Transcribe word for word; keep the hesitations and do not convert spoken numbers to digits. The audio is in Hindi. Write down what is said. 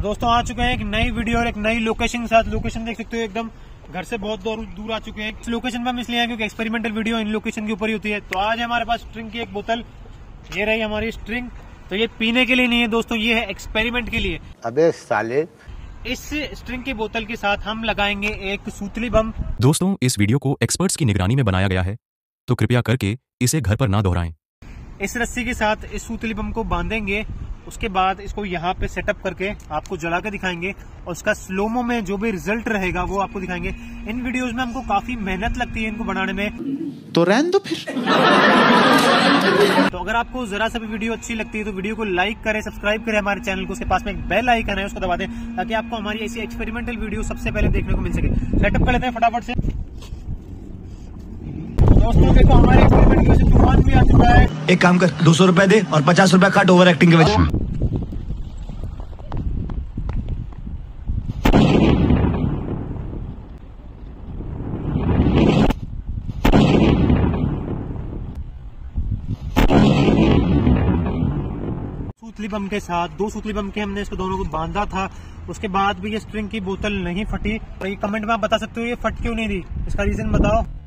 दोस्तों आ चुके हैं एक नई वीडियो और एक नई लोकेशन के साथ। लोकेशन देख सकते हो एकदम घर से बहुत दूर दूर आ चुके हैं। इस लोकेशन पे हम इसलिए हैं क्योंकि एक्सपेरिमेंटल वीडियो इन लोकेशन के ऊपर ही होती है। तो आज हमारे पास स्ट्रिंग की एक बोतल, ये रही हमारी स्ट्रिंग। तो ये पीने के लिए नहीं है दोस्तों, ये है एक्सपेरिमेंट के लिए। अबे साले, इस स्ट्रिंग की बोतल के साथ हम लगाएंगे एक सूतली बम। दोस्तों इस वीडियो को एक्सपर्ट्स की निगरानी में बनाया गया है, तो कृपया करके इसे घर पर ना दोहराएं। इस रस्सी के साथ इस सूतली बम को बांधेंगे, उसके बाद इसको यहाँ पे सेटअप करके आपको जला के दिखाएंगे और उसका स्लोमो में जो भी रिजल्ट रहेगा वो आपको दिखाएंगे। इन वीडियोस में हमको काफी मेहनत लगती है इनको बनाने में, तो रहने दो फिर। तो अगर आपको जरा सा भी वीडियो अच्छी लगती है तो वीडियो को लाइक करें, सब्सक्राइब करें हमारे चैनल को। उसके पास में एक बेल आइकन है, उसको दबा दें ताकि आपको हमारी ऐसी एक्सपेरिमेंटल वीडियो सबसे पहले देखने को मिल सके। सेटअप कर लेते हैं फटाफट से। दोस्तों देखो हमारे एक्सपेरिमेंट की वजह से तूफान भी आ चुका है। एक काम कर, दो सौ रुपए दे और पचास रुपए काट ओवर एक्टिंग के वजह। सूतली बम के साथ दो सूतली बम के हमने इसको दोनों को बांधा था। उसके बाद भी ये स्ट्रिंग की बोतल नहीं फटी। और ये कमेंट में आप बता सकते हो ये फट क्यों नहीं दी, इसका रीजन बताओ।